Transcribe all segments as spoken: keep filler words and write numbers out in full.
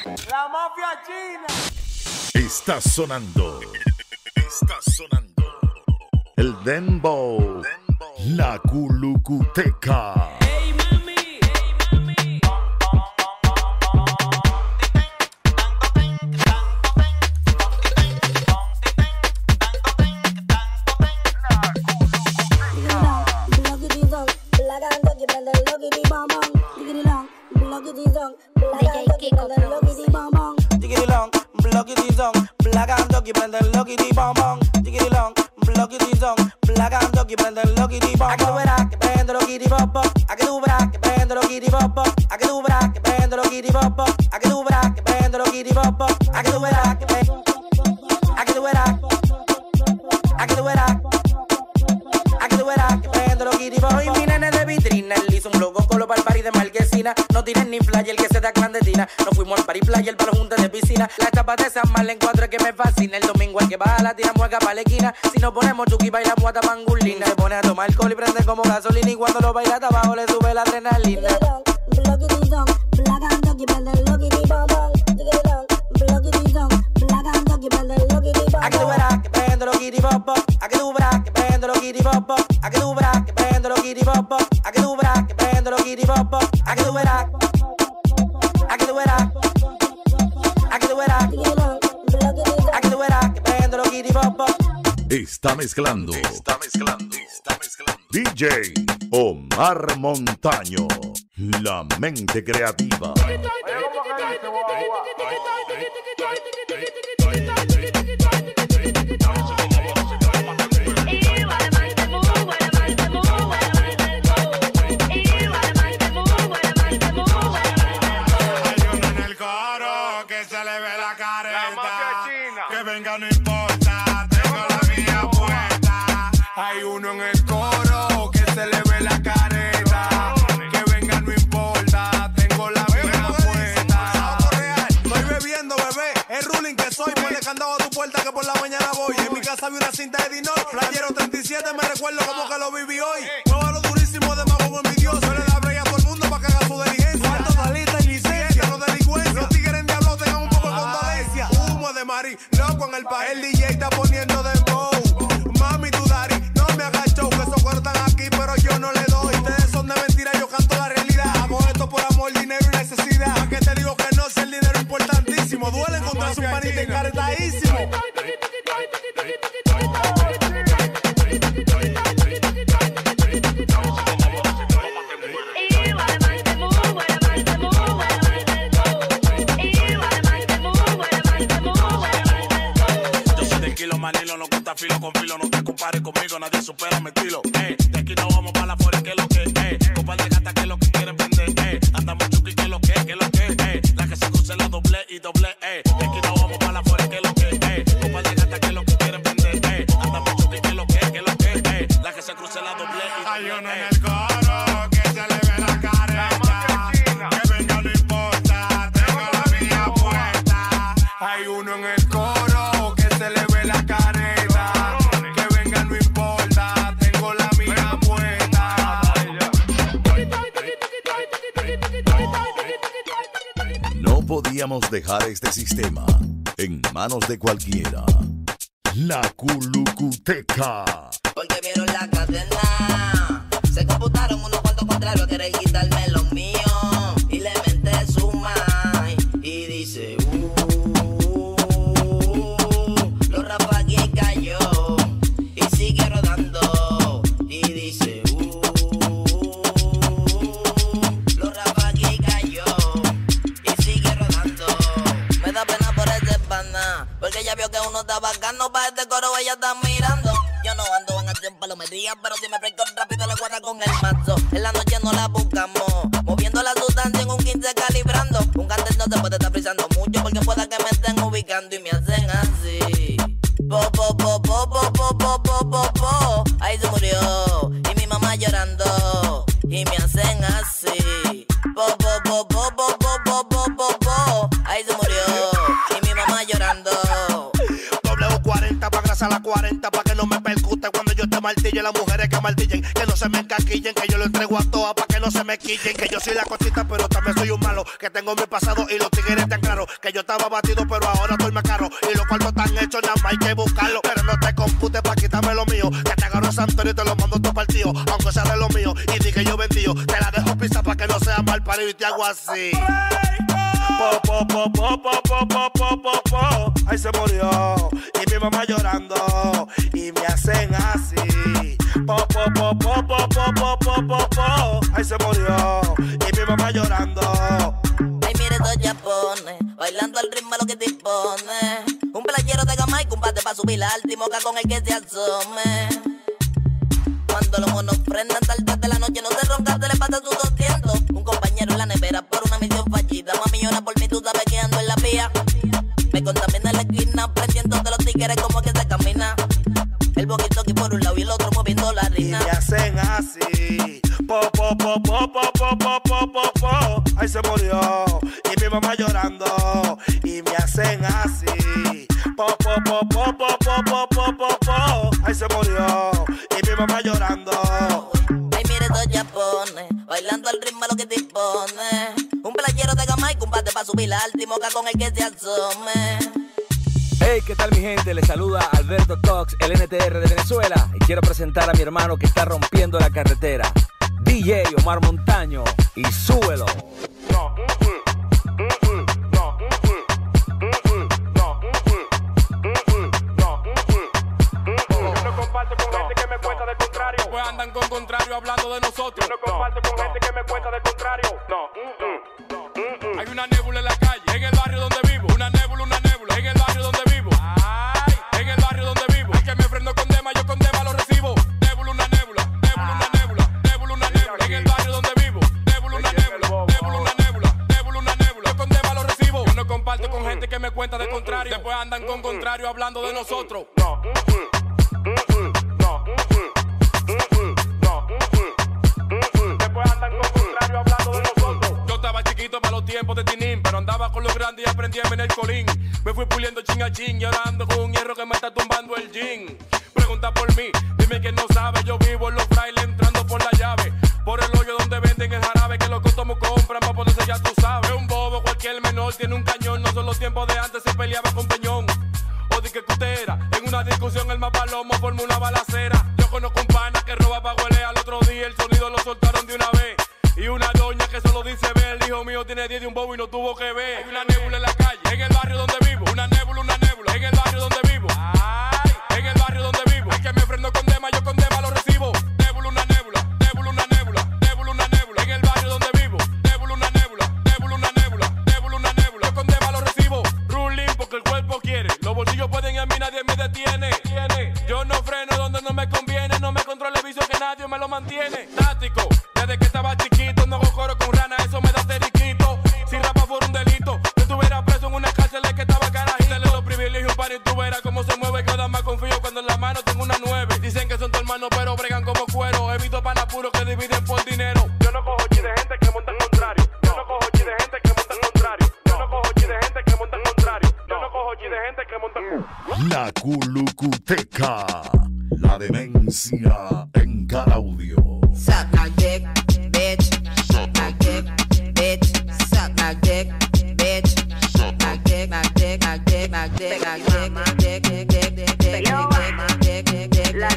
La mafia china. Está sonando. Está sonando. El Dembow. La Culucuteca. Hey mami, hey mami. Black and doggy, prende el lucky di bombón. Tickety long, blocky di zong. Black and doggy, prende el lucky di bombón. A que tú verás que prende lo kitty bop bop. A que tú verás que prende lo kitty bop bop. A que tú verás que prende lo kitty bop bop. A que tú verás que prende lo kitty bop bop. A que tú verás que prende. A que tú verás. A que tú verás. A que tú verás que prende lo kitty bop. Hoy mi nene de vitrina, él hizo un logo color para el party de Marquesina. No tienen ni flyer que se da clandestina. Nos fuimos al party playa, el palo junto de piscina. La chapa de San Mal encuentro que me fascina. El domingo el que baja la tira mueca pa' la esquina. Si nos ponemos chuki bailamos hasta pangulina. Se pone a tomar alcohol y prende como gasolina. Y cuando lo baila hasta abajo le sube la adrenalina. A que tú verás que prende lo kitty bop bop. A que tú verás que prende lo kitty bop bop. A que tú verás que prende lo kitty bop bop. A que tú verás que prende lo kitty bop bop. A que tú verás. A que tú verás. A que tú verás. A que tú verás que prende lo kitty bop bop. Está mezclando. Está mezclando. Está mezclando. D J Omar Montaño. La mente creativa. Que venga no importa, tengo la mía puesta. Hay uno en el coro que se le ve la careta. Que venga no importa, tengo la mía puesta. Estoy bebiendo, bebé, es ruling que soy. Ponle candado a tu puerta que por la mañana voy. En mi casa vi una cinta de Dinor, Playero treinta y siete, me recuerdo como que lo viví hoy. Muévalo durísimo de mago envidioso. Le da break a todo el mundo para que haga su diligencia. Cuarto talita y licencia, no delincuencia. Los tigres en diablo tengan un poco de condolencia. Humo de Mari, loco en el país. El D J está poniendo dembow. Mami, tu daddy, no me hagas show. Que eso cortan aquí, pero yo no le doy. Ustedes son de mentira, yo canto la realidad. Hago esto por amor, dinero y necesidad. ¿A qué te digo que no? Si el dinero es importantísimo. Duele encontrar su panita encaretadísimo. Manilo, no gusta filo con filo, no te compares conmigo, nadie supera mi estilo. Eh, de aquí no vamos para la fuera, que es lo que eh, copa de gata, que es lo que quieren vender. Eh, andamos chuki, que es lo que que es lo que eh, la que se cruce la doble y doble. Eh, de aquí no vamos para la fuera, que es lo que eh, copa de gata, que es lo que quieren vender. Eh, andamos chuki, que es lo que que es lo que eh, la que se cruce la doble y doble. Hay uno en el coro que se le ve la careta. Que venga no importa, tengo la mía puesta. Hay uno en el coro que se le ve la careta. Que venga no importa, tengo la mía puesta. No podíamos dejar este sistema en manos de cualquiera. La Culucuteca. Porque vieron la cadena, se computaron unos cuantos contrarios, quieren quitarme lo mío. Y le menté su mai y dice uh, lo rapagué y cayó. Y sigue rodando y dice uh, lo rapagué y cayó. Y sigue rodando. Me da pena por ese pana, porque ella vio que uno está bacano. Para este coro ella está mirando. Yo no ando en acción palometría, pero si me prendo rápido le guarda con el mazo. En la noche no la buscamos, moviendo la sustancia en un quince calibrando. Un candel no se puede estar frisando mucho, porque pueda que me estén ubicando y me hacen así. Po, po, po, po, po, po, po, po, po, po. Ahí se murió, y mi mamá llorando, y me hacen así. Po, po, po, po, po, po, po, po, po, po. Ahí se murió, y mi mamá llorando. W cuarenta pa' grasa la cuarenta, pa' que no me percute cuando yo te martille. Las mujeres que martillen, que no se me encaquillen, que yo lo entrego a todas pa' que no no se me quillen, que yo soy la cosita, pero también soy un malo. Que tengo mi pasado y los tigres tan claros. Que yo estaba batido, pero ahora estoy más caro. Y los cuartos están hechos, nada más hay que buscarlo. Pero no te computes pa' quitarme lo mío. Que te agarro a Santorio y te lo mando todo partido. Aunque sea de lo mío y di que yo vendío. Te la dejo pisar pa' que no sea mal parido y te hago así. Po, po, po, po, po, po, po, po, po, po. Ahí se murió. Y mi mamá llorando. Y me hacen así. Po, po, po, po, po, po, po, po, po, po. Ahí se murió. Y mi mamá llorando. Ay, mire esos japones, bailando al ritmo lo que te impone. Un playero de gama y combate pa' subir al timoca con el que se asome. Cuando los monos prendan tarde de la noche, no se ronca, se le pasa su doscientos. Un compañero en la nevera por una misión fallida. Mami llora por mí, tú sabes que ando en la vía. Me contamina la esquina, prendiendo de los tigres como que se camina. El boquito aquí por un lado y el otro moviendo la harina. Y me hacen así. Po, po, po, po, po, po, po, po, po, po. Ahí se murió. Y mi mamá llorando. Y me hacen así. Po, po, po, po, po, po, po, po, po, po. Ahí se murió. Y mi mamá llorando. Ay, mire esos japones, bailando al ritmo lo que te impone. Un playero de gama y combate pa' subir al timoca con el que se asome. Hey, ¿qué tal mi gente? Les saluda Alberto Cox, el N T R de Venezuela. Y quiero presentar a mi hermano que está rompiendo la carretera, D J Omar Montaño. Y súbelo. No, mm, mm, mm, no, mm, mm, no, mm, no, yo no comparto con gente que me cuenta del contrario. Pues andan con contrario hablando de nosotros. Yo no comparto con gente que me cuenta del contrario. No, hay una nébula en la calle, en el barrio donde vivo. Una nébula, una nébula, en el barrio donde vivo. Ay, en el barrio donde vivo. Es que me prendo con dema, yo con dema lo recibo. Nébula, una nébula, nébula, una nébula, nébula, una nébula, en el barrio donde vivo. Nébula, una nébula, nébula, una nébula, nébula, una nébula, yo con dema lo recibo. Yo no comparto con gente que me cuenta de contrario. Después andan con contrario hablando de nosotros. No, después andan con contrario hablando de nosotros. Yo estaba chiquito para los tiempos de Tinín, pero andaba con los grandes y aprendí en el colín. Me fui puliendo chin a chin y ahora ando con un hierro que me está tumbando el jean. Pregunta por mí, dime que no sabe. Yo vivo en los frailes entrando por la llave. Por el hoyo donde venden el jarabe que los costomos compran para ponerse ya tú sabes. Un bobo, cualquier menor tiene un cañón. No son los tiempos de antes, se peleaba con peñón. O di que cutera, en una discusión el más palomo formó una balacera. Yo conozco un pana que roba pa' huele. Al otro día el sonido lo soltaron de una vez. Y una doña que solo dice ver, el hijo mío tiene diez de un bobo y no tuvo que ver. Hay una nébula en la calle, en el barrio donde vivo. Una nébula, una nébula, en el barrio donde vivo. Ay, en el barrio donde vivo. Es que me prendo con dema, yo con dema lo recibo. Nébula, una nébula, nébula, una nébula, nébula, una nébula, en el barrio donde vivo. Nébula, una nébula, nébula, una nébula, nébula, una nébula, yo con dema lo recibo. Ruling porque el cuerpo quiere, los bolsillos pueden y a mí nadie me detiene. Yo no freno donde no me conviene, no me controlo el vicio que nadie me lo mantiene. Tático, desde que estaba chiquito, no hago coro con rana, eso me da teriquito. Si rapa fuera un delito, yo estuviera preso en una cárcel que estaba carajito. Le doy privilegio para y tú verás cómo se mueve, cada más confío cuando en la mano tengo una nueve. Dicen que son tu hermano pero bregan como cuero. He visto panas puros que dividen por dinero. Yo no cojo chi de gente que monta al contrario. Yo no cojo chi de gente que monta al contrario. Yo no cojo chi de gente que monta al contrario. Yo no cojo chi de gente que monta al contrario. La Culucuteca, la demencia en cada audio. Suck my dick, bitch. Suck my dick, bitch. Suck my dick, bitch. Suck my dick, my dick, my dick, my dick, my dick, my dick, dick, dick, dick, dick, dick, dick, dick, la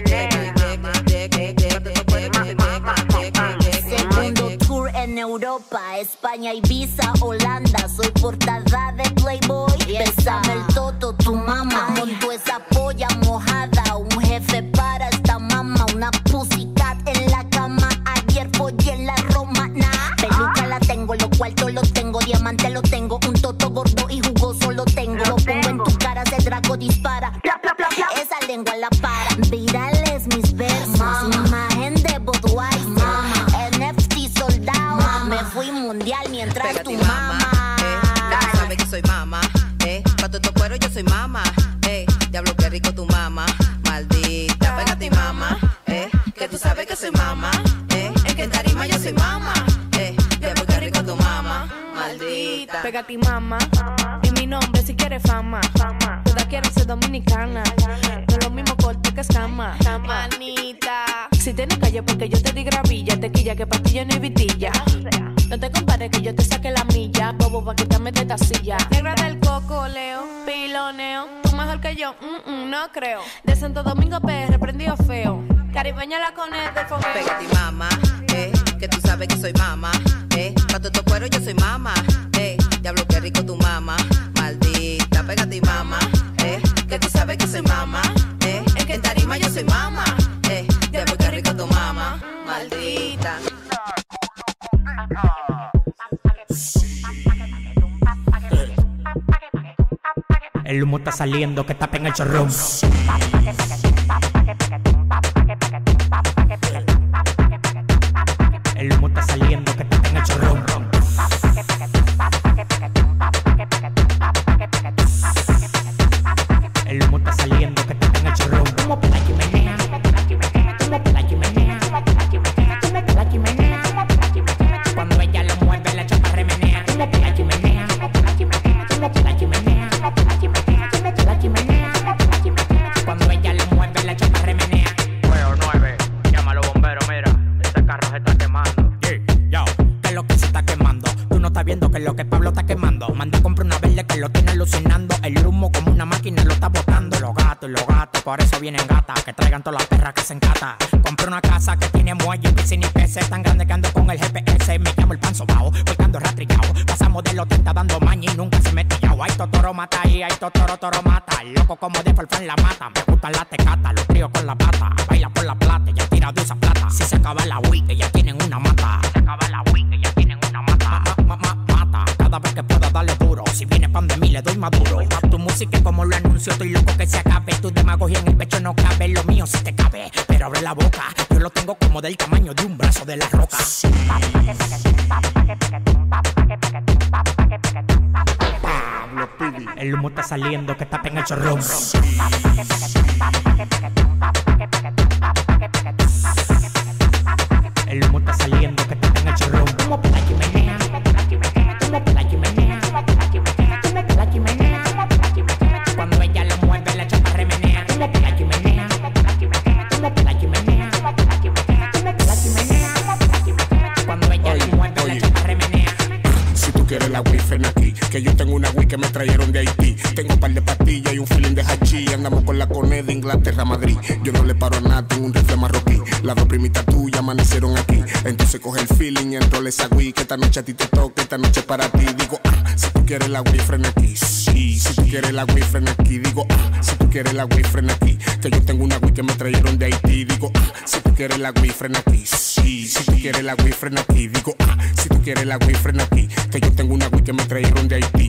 Segundo tour en Europa, España, Ibiza, Holanda. Soy portada de Playboy. Bésame el toto, tu mamá. Monto esa polla mojada. Un jefe para esta mamá. Una pussycat en la cama. Ayer follé en la romana. Peluca la tengo, los cuartos los tengo. Diamante lo tengo. Un toto gordo y jugoso lo tengo. Lo pongo en tu cara, ese draco dispara. Pla, pla, pla, pla. Esa lengua la para. Virales mis versos. Imagen de Budweiser. N F T soldado. Me fui mundial mientras Pégate, tu mamá. mamá. Eh, ya sabes que soy mamá. Eh, pa' tu cuero yo soy mamá. Eh, diablo qué rico tu mamá. Maldita, pégate mamá. Eh, que tú sabes que soy mamá. Eh, es que en tarima yo soy mamá. Eh, diablo qué rico tu mamá. Maldita. Pégate mamá. Y mi nombre si quieres fama. Toda quiero ser dominicana. No es lo mismo corte que escama. Manita, si tienes calle porque yo te di gravilla, tequilla que patilla no hay vitilla. No te compares que yo te saque la milla, bobo pa' quitarme de esta silla. Negra del coco, leo, piloneo. Tú mejor que yo, mm, mm, no creo. De Santo Domingo P R, prendido feo. Caribeña la cone del fogueo. Pégate mamá, eh, que tú sabes que soy mamá, eh. Pa' todo tu cuero yo soy mamá, eh. Diablo que rico tu mamá, maldita. Pégate mamá, eh, que tú sabes que soy mamá, eh. En tarima yo soy mamá, eh. Diablo que rico tu mamá, maldita. El humo está saliendo, que tapen el chorrón. El humo está saliendo, que tapen el chorrón. El humo está saliendo, que tapen el chorrón. Humo por la chimenea, humo por la chimenea, humo por la chimenea, humo por la chimenea, humo por la chimenea. Cuando ella lo mueve, la chapa remenea. Humo por la chimenea, humo por la chimenea, humo por la chimenea, humo por la chimenea, humo por la chimenea, humo por la chimenea. Cuando ella lo mueve, la chapa remenea. nueve nueve, llama a los bomberos, mira, ese carro se está quemando. Yeah, yo, ¿qué es lo que se está quemando? Tú no estás viendo que es lo que Pablo está quemando. Manda a comprar una verde que lo tiene alucinando. El humo como una máquina lo está botando. Los gatos y los gatos, por eso vienen gatas. Que traigan todas las perras que se encata. Compré una casa que tiene muelle, piscina y P C. Tan grande que ando con el G P S. Me llamo el pan sobao, volcando rastrillao. Pasamos de los treinta dando maña y nunca se me tillao. Hay totoro mata y hay totoro toro mata. Loco como de Forfán la mata. Me gustan las tecatas, los tríos con la pata. Baila por la plata, ya tira de esa plata. Si se acaba la week, ya tienen una mata. Se acaba la week, ya tienen una mata. Ma, ma, ma, mata, cada vez que pueda darle duro. Si viene pan de mí, le doy maduro. Tu música es como lo anuncio, estoy loco que se acabe. Tu demagogia en el pecho no cabe, lo mío sí te cabe. Pero abre la boca, yo lo tengo como del tamaño de un brazo de la roca. El humo está saliendo, que tapen el chorrón. El humo está saliendo, que tapen el chorrón. Humo por la chimenea, humo por la chimenea, humo por la chimenea, humo por la chimenea, humo por la chimenea, humo por la chimenea. Cuando ella lo mueve, la chapa remenea. Humo por la chimenea, humo por la chimenea, humo por la chimenea, humo por la chimenea, humo por la chimenea, humo por la chimenea. Cuando ella lo mueve, la chapa remenea. Si tú quieres la wifi en aquí, que yo tengo una Wii que me trajeron de Haití. Tengo un par de pastillas y un feeling de hachí. Andamos con la cone de Inglaterra a Madrid. Yo no le paro a nada, tengo un rifle marroquí. Las dos primitas tuyas amanecieron aquí. Entonces coge el feeling y enrole esa Wii. Que esta noche a ti te toca, esta noche es para ti. Digo, ah, si tú quieres la Wii, frena aquí. Sí, si tú quieres la Wii, frena aquí. Digo, ah, si tú quieres la Wii, frena aquí. Que yo tengo una Wii que me trajeron de Haití. Digo, ah, si tú quieres la Wii, frena aquí. Sí, si tú quieres la Wii, frena aquí. Digo, ah, si tú quieres la Wii, frena aquí. Que yo tengo una Wii que me trajeron de Haití.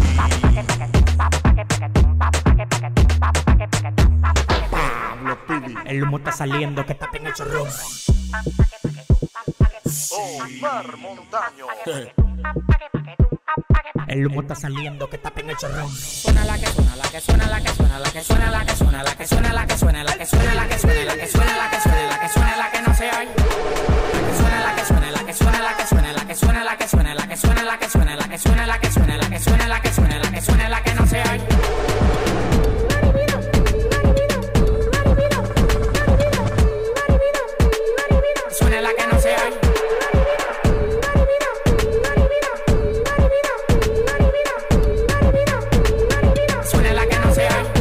El humo está saliendo, que tapen el chorrón. Omar Montaño. El humo está saliendo, que tapen el chorrón. Suena la que suena, la que suena, la que suena, la que suena, la que suena, la que suena, la que suena, la que suena, la que suena, la que suena, la que suena, la que suena, la que no se oye. La que suena, la que suena, la que suena, la que suena, la que suena, la que suena, la que suena, la que suena, la que suena, la que suena, la que suena, la que suena, la que suena, la que no se oye. Suena la que no se oye. Suena la que no se oye.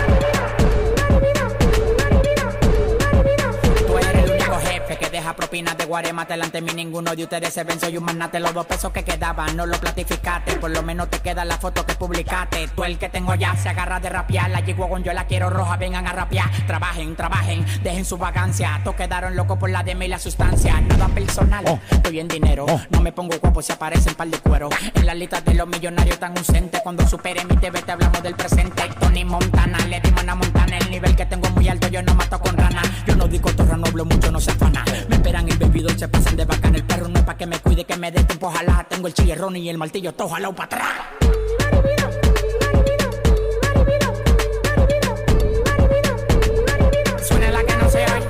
Tú eres el único jefe que deja propinas de guarema. Delante de mí ninguno de ustedes se ven. Soy un magnate. Los dos pesos que quedaban no lo platificaste. Por lo menos te queda la foto que publicaste. Tú el que tengo ya se agarra de rapear. La G-Wagon yo la quiero roja. Vengan a rapear. Trabajen, trabajen. Dejen su vagancia. Todos quedaron locos por la D M y la sustancia. Nada personal. Oh. Estoy en dinero. Oh. No me pongo guapo si aparecen par de cuero. En las listas de los millonarios tan ausentes. Cuando supere mi T V te hablamos del presente. Tony Montana. Le dimos a Montana. El nivel que tengo muy alto. Yo no mato con rana. Yo no digo torra, no hablo mucho, no se afana. Me esperan el baby se pasan de bacán. El perro no es pa' que me cuide, que me dé tiempo, ojalá. Tengo el chillerrón y el martillo, todo jalado para atrás. Suena la que no se oye.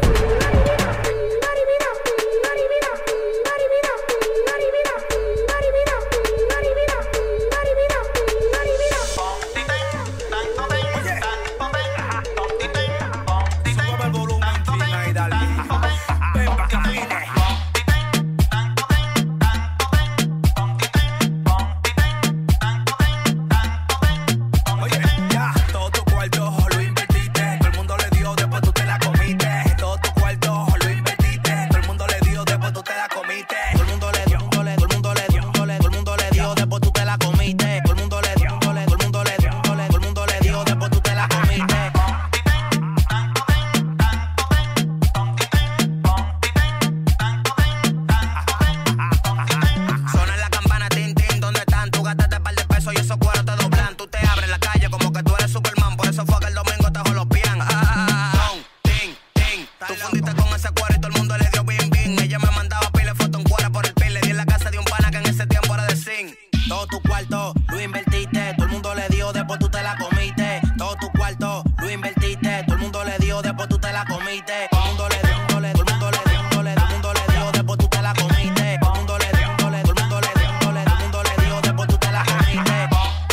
y esos cueros te doblan. Tú te abres en la calle como que tú eres Superman. Por eso fue que el domingo te jolopean. Ah, ting, ting. Tú fundiste con ese cuero y todo el mundo le dio bien, bien. Ella me mandaba pile foto en cuera por el pin. Le di en la casa de un pana que en ese tiempo era de zinc. Todo tu cuarto lo invertiste, todo el mundo le dio, después tú te la comiste. Todo tu cuarto lo invertiste, todo el mundo le dio, después tú te la comiste. Todo el mundo le dio, todo el mundo le dio, todo el mundo le dio, después tú te la comiste. Todo el mundo le dio, todo el mundo le dio, todo el mundo le dio, después tú te la comiste.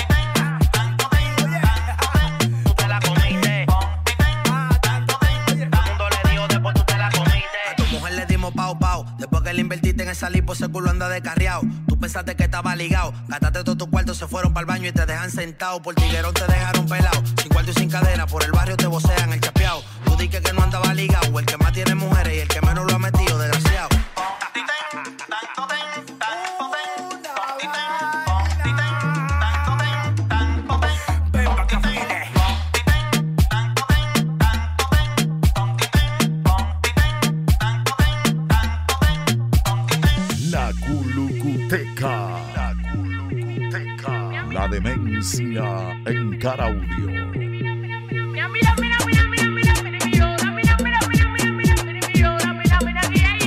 Tú te la comiste. Todo el mundo le dio, después tú te la comiste. A tu mujer le dimos pau pau, después que le invertiste en esa lipo, ese culo anda descarriado. Pensaste que estaba ligado, gastaste todos tus cuartos, se fueron para el baño y te dejan sentado. Por tiguerón te dejaron pelado, sin cuarto y sin cadena, por el barrio te vocean el chapeado. Tú dices que no andaba ligado, el que más tiene mujeres y el que menos lo ha metido, desgraciado. La Culucuteca. La Culucuteca. La demencia en Caraudio. Mira, mira, mira, mira, mira, mira, mira, mira, mira, mira, mira, mira, mira, mira, mira, mira, mira,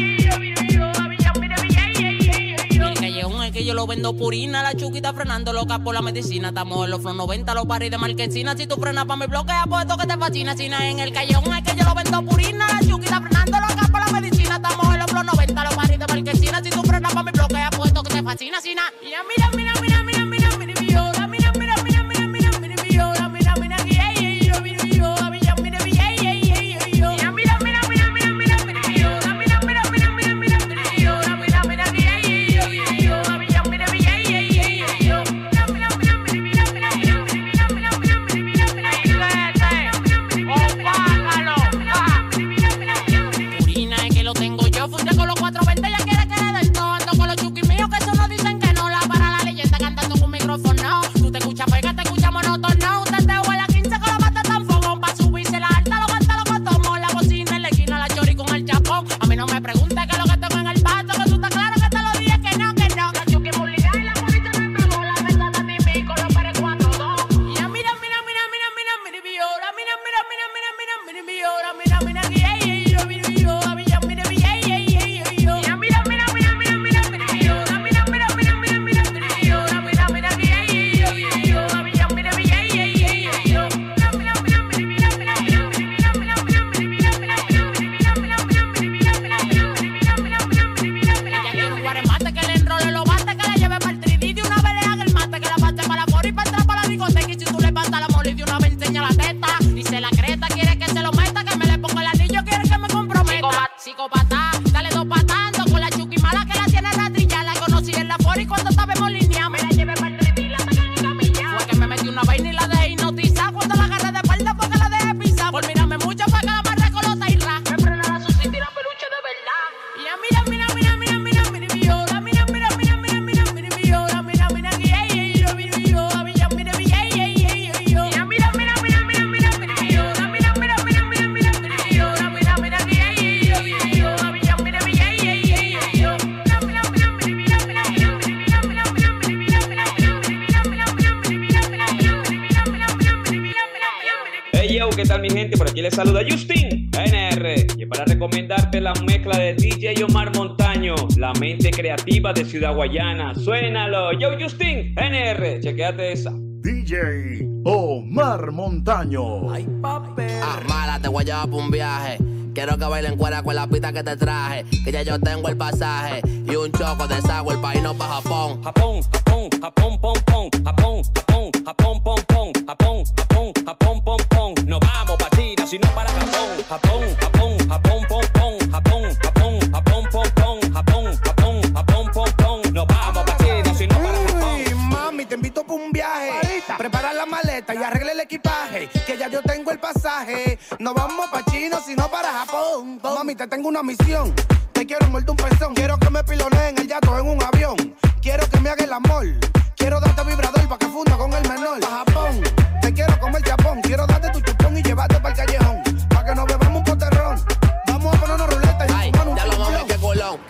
el callejón es que yo lo vendo purina, la chuquita frenando loca por la medicina. Estamos en los Flow noventa, los paris de Marquesina. Si tú frenas pa' mi bloque, apuesto que te fascina. Si no en el callejón es que yo lo vendo purina, la chuquita frenando loca por la medicina. Estamos en los Flow noventa, los paris de Marquesina. Si tú frenas pa' mi bloque, apuesto que te fascina. Si no, y ya mira, mira, mira, mira, mira, mira, mira, mira, mira, mira, mira, mira, mira, mira, mira, mira, mira, aquí, ay, ay, yo, mira, yo, mira, mira, mira, ay, ay, ay, ay, yo. Ya mira, mira, mira, mira, mira, mira, mira, mira, mira, mira, mira, mira, mira, mira, mira, mira, aquí, ay, ay, yo, mira, yo, mira, mira, mira, ay, ay, ay, ay, yo. Mira, mira, mira, mira, mira, mira, mira, mira, mira, mira, mira, mira, Purina es que lo tengo yo, funde con los cuatro veinte, ya quiere que le den todo. Ando con los chuquis míos que solo dicen que no. La para la leyenda cantando con micrófono. Tú te escuchas pega, te escuchas monótono. Un teteo en la quince con la bata tan fogón. Pa' subirse la alta, lo canta, lo cotomo. La bocina en la esquina, la chori con el chapón. A mí no me preguntes qué es lo que tengo en el pato, que tú estás claro que te lo dije que no, que no. La chuqui mulliga y la morita me pegó. La verdad a ti mi con los pares cuatro dos. Y ya mira, mira, mira, mira, mira, mira, viola. Mira, mira, mira, mira, mira, mira, viola. Mira, mira, aquí, ay, ay, yo, mira, yo. A mí ya mira, mira, ay, ay, ay, ay, yo. Ya mira, mira, mira, mira, mira, mira, viola. Mira, mira, mira, mira, mira, mira, viola. Mira, mira, aquí, ay, ay, yo, mira, yo. A mí ya mira, mira, ay, ay, ay, ay, yo. Mira, mira, mira, mira, mira, mira, mira, mira, mira, mira, mira, mira, mira, mira, ella quiere un guaremate que le enrole los bates, que le lleve para el tres D. De una vez le haga el mate, que la pase para la fora y para entrar para la discoteca. Y si tú le pasas la mole, de una vez enseña la teta. Dice la creta, quiere que se lo meta, que me le ponga el anillo, quiere que me comprometa. Psicopata, dale dos patas, ando con la chuqui mala que la tiene ratrilla. La conocí en la fora y cuando estábamos línea, me la llevé para el tres D, la sacan en camilla. Fue que me metí una vaina y la dejé hipnotizar. Cuando la agarré de espalda porque la dejé pisar. Por mirarme mucho fue que la amarré con los tairras. Me frena la sucita y la peluche de verdad. Y ya mira, mira, mira, mira, mira, mira, viola. Mira, mira, mira, mira, mira, mira, viola. Mira, mira, aquí, ay, ay, yo, mira, yo. A mí ya mira, mira, ay, ay, ay, ay, yo. Y ya mira, mira, mira, mira, mira, mira, viola. Mira, mira, mira, mira, mira, mira, viola. Mira, mira, aquí, ay, ay, yo, mira, yo. A mí ya mira, mira, ay, ay, ay, ay, yo. Mira, mira, mira, mira, mira, mira, mira, mira, mira, mira, mira, mira, Hey yo, ¿qué tal mi gente? Por aquí les saluda Justin N R y para recomendarte la mezcla de D J Omar Montaño, la mente creativa de Ciudad Guayana. Suénalo, yo Justin N R, chequéate esa. D J Omar Montaño. Ay, papi. Ah, mala, te voy a llevar pa' un viaje. Quiero que bailen cuera con la pista que te traje. Que ya yo tengo el pasaje y un choco de desagüe el país no pa' Japón. Japón, Japón, Japón, pom, pom. Japón, Japón, Japón, pom, pom. Japón, Japón, Japón, pom, pom. No vamos pa' China, sino para Japón. Japón, Japón, Japón, pom, pom. Japón, Japón, Japón, pom, pom. Japón, Japón, Japón, pom, pom. No vamos pa' China, sino para Japón. Uy, mami, te invito pa' un viaje. Marita. Prepara la maleta y arregle el equipaje. Que ya yo tengo el pasaje. No vamos pa' China, sino para Japón. Mami, te tengo una misión. Te quiero envuelto un pezón. Quiero que me piloneen el yato en un avión. Quiero que me haga el amor. Quiero darte vibrador pa' que funda con el menor. Pa' Japón, te quiero comer chapón. Quiero darte tu chupón y llevarte pa'l callejón. Pa' que nos bebamos un poterrón. Vamos a ponernos ruleta y ay, fumar un ya lo chupón. mami, qué culón. Rápate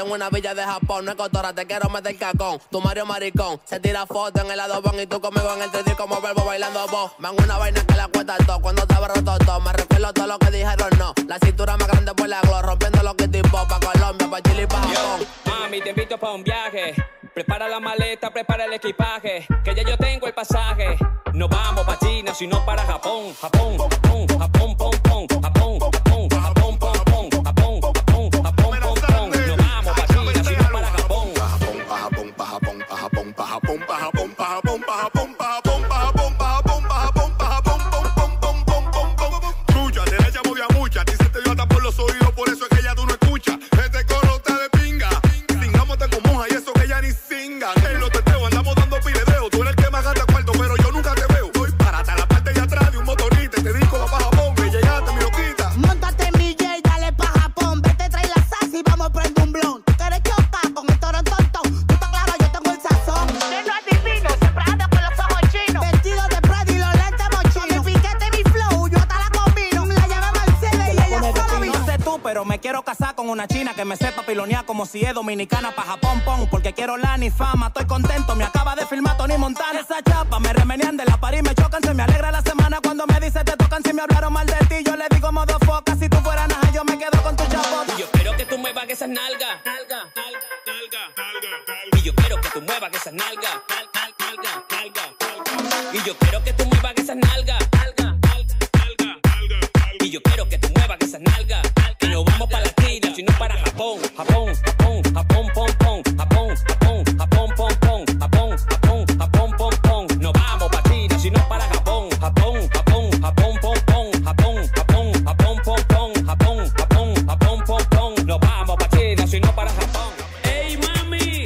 en una villa de Japón. No es cotorra, te quiero meter cacón. Tu Mario maricón, se tira foto en el adobón y tú conmigo en el tres D como verbo bailando vos. Man, una vaina que la cuesta todo, cuando te abro todo, me recuerdo todo lo que dijeron no. La cintura más grande por la glow, rompiendo los que tipo pa' Colombia, pa' Chile y pa' Japón. Mami, te invito pa' un viaje. Prepara la maleta, prepara el equipaje, que ya yo tengo el pasaje. No vamos pa' China, sino para Japón. Japón, Japón, Japón, pom, pom, Japón, Japón, Japón, pom, pom, Japón, Japón, Japón, pom, pom. No vamos pa' China, sino para Japón. Pa' Japón, pa' Japón, pa' Japón, pa' Japón, pa' Japón, pa' Japón, pa' Japón, pa' Japón, pa' Japón, pa' Japón, pa' Japón, pa' Japón, pa' Japón, pom, pom, pom, pom, pom, pom. Trucha, te la echamos de a mucha, a ti se te dio hasta por los oídos, por eso es que ya tú no escuchas. Este coro está de pinga, singamos te como y eso que ya ni singa. En los teteos andamos dando piledeo, tú eres el que más gasta cuarto, pero yo nunca te veo. Voy para hasta la parte de atrás de un motorista, te digo va pa' Japón, que llegaste mi loquita. Móntate en mi J, dale pa' Japón, vete, trae la salsa y vamos a prender un blon. Tú quieres chocar con el toro tontón, tú estás claro, yo tengo el sazón. Usted no es divino, siempre anda con los ojos chinos. Vestido de Prada y los lentes mochinos. Mi piquete, mi flow, yo hasta la combino. La llama Mercedes y ella solo vino. No sé tú, pero me quiero casar con una china que me sepa pilonear como si es dominicana pa' Japón, pon. Porque quiero la ni fama, estoy contento, me acaba de filmar Tony Montana. Esa chapa me remenean de la París, me chocan, se me alegra la semana cuando me dice te tocan. Si me hablaron mal de ti, yo le digo modo foca. Si tú fueras naja, yo me quedo con tu chapota. Y yo quiero que tú muevas esas nalgas, nalga, nalga, nalga, nalga. Y yo quiero que tú muevas esas nalgas, nalga, nalga, nalga, nalga. Y yo quiero que tú muevas esas nalgas, nalga, nalga, nalga, nalga. Y yo quiero que tú muevas esas nalgas. Y no vamos para la China, sino para Japón, Japón, Japón, Japón, pom, pom, Japón, Japón, Japón, pom, pom, Japón, Japón, Japón, pom, pom. No vamos para China, sino para Japón, Japón, Japón, Japón, pom, pom, Japón, Japón, Japón, pom, pom, Japón, Japón, Japón, pom, pom. No vamos para China, sino para Japón. Ey mami,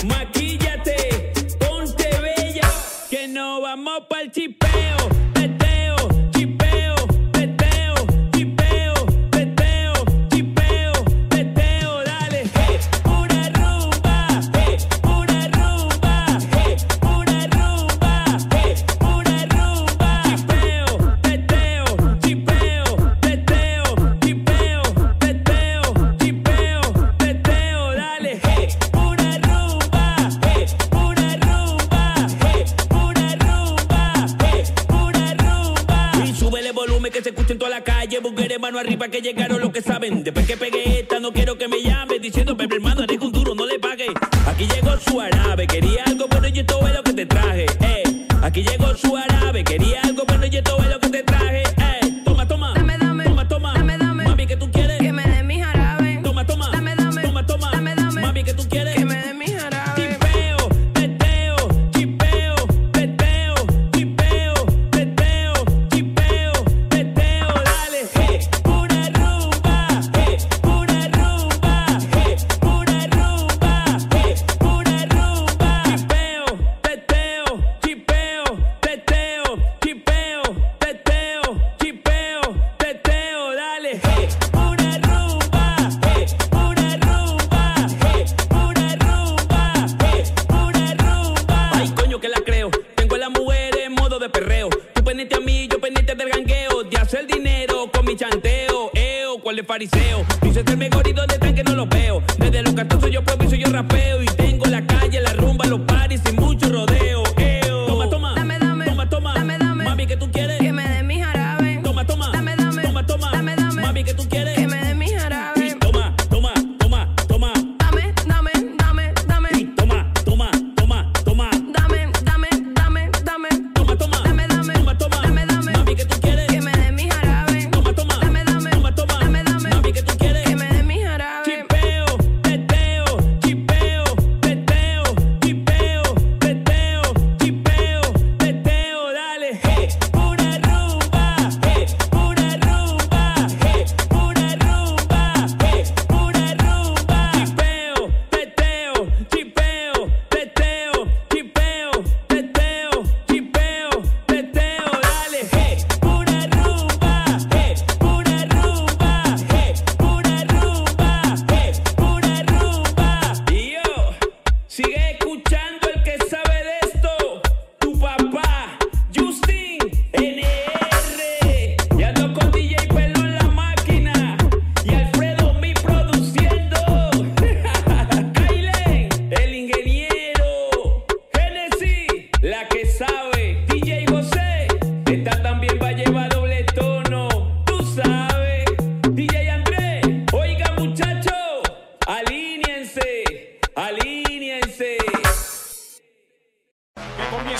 maquíllate, ponte bella, que no vamos pa'l chipeo, peteo, chipeo, peteo, chipeo, peteo, chipeo, peteo, dale, hey, pura rumba, hey, pura rumba, hey, pura rumba, hey, pura rumba, chipeo, peteo, chipeo, peteo, chipeo, peteo, chipeo, peteo, dale, hey, pura rumba, hey, pura rumba, hey, pura rumba, hey, pura rumba. Y súbele volumen que se escuche en toda la calle, bugueres mano arriba que llegaron los que saben. Después que pegué esta no quiero que me llame diciendo Pepe hermano eres un duro, no le pague. Aquí llegó su árabe, quería algo bueno y esto es lo que te traje, eh. Aquí llegó su árabe, quería algo bueno y esto es lo que te traje, eh. Toma, toma, Dame, dame, toma, toma, dame, dame, mami que tú quieres, que me dé mi jarabe. toma, toma, Dame, dame, toma, toma, dame, dame, mami que tú quieres, que me dé mi jarabe. chipeo, peteo, chipeo, peteo, chipeo, peteo, chipeo, peteo, dale, hey, pura rumba, hey, pura rumba, hey, pura rumba, hey, pura rumba, chipeo, peteo, chipeo, peteo, chipeo, peteo, chipeo, peteo, dale, hey, pura rumba, hey, pura rumba, hey, pura rumba, hey, pura rumba. Ay, coño que la creo, tengo a la mujer en modo de perreo. Tú pendiente a mí, yo pendiente del gangueo, de hacer dinero con mi chanteo, eo, cual de fariseo. Dice ser mejor y donde están que no lo veo. Desde los catorce yo improviso, yo rapeo y tengo la calle, la rumba, los paris sin mucho rodeo, eo. Toma, toma, Dame, dame, toma, toma, dame, dame, mami que tú quieres, que me dé mi jarabe. toma, toma, Dame, dame, toma, toma, dame, dame, mami que tú quieres, que me dé mi jarabe. toma, toma, toma, toma, Dame, dame, dame, dame, toma, toma, toma, toma, dame, dame, dame, dame, toma, toma, dame, dame, toma, toma, dame, dame, mami que tú quieres, que me dé mi jarabe. toma, toma, Dame, dame, toma, toma, dame, dame, mami que tú quieres, que me dé mi jarabe. chipeo, peteo, chipeo,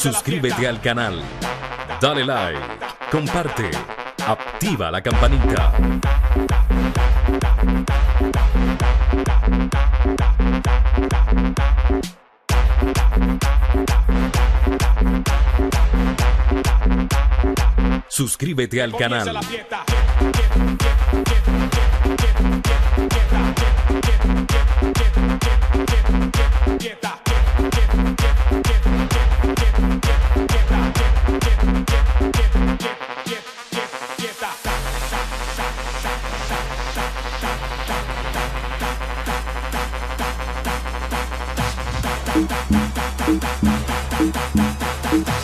Suscríbete al canal, dale like, comparte, activa la campanita. Suscríbete al canal. Thank you.